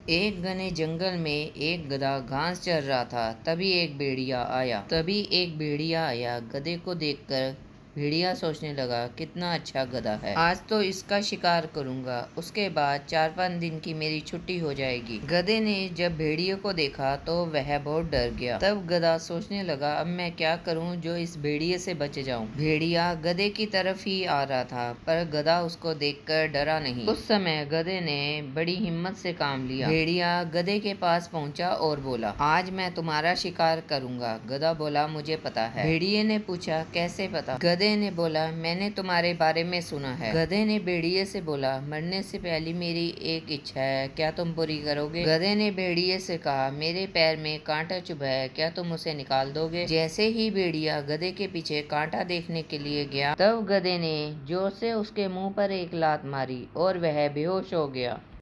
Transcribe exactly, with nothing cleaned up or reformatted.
एक घने जंगल में एक गधा घास चर रहा था। तभी एक भेड़िया आया तभी एक भेड़िया आया गधे को देखकर भेड़िया सोचने लगा, कितना अच्छा गधा है, आज तो इसका शिकार करूंगा। उसके बाद चार पांच दिन की मेरी छुट्टी हो जाएगी। गधे ने जब भेड़िए को देखा तो वह बहुत डर गया। तब गधा सोचने लगा, अब मैं क्या करूं जो इस भेड़िए से बच जाऊं। भेड़िया गधे की तरफ ही आ रहा था, पर गधा उसको देखकर डरा नहीं। उस समय गधे ने बड़ी हिम्मत से काम लिया। भेड़िया गधे के पास पहुंचा और बोला, आज मैं तुम्हारा शिकार करूंगा। गधा बोला, मुझे पता है। भेड़िए ने पूछा, कैसे पता? गधे ने बोला, मैंने तुम्हारे बारे में सुना है। गधे ने भेड़िए से बोला, मरने से पहले मेरी एक इच्छा है, क्या तुम पूरी करोगे? गधे ने भेड़िए से कहा, मेरे पैर में कांटा चुभा है, क्या तुम उसे निकाल दोगे? जैसे ही भेड़िया गधे के पीछे कांटा देखने के लिए गया, तब गधे ने जोर से उसके मुंह पर एक लात मारी और वह बेहोश हो गया।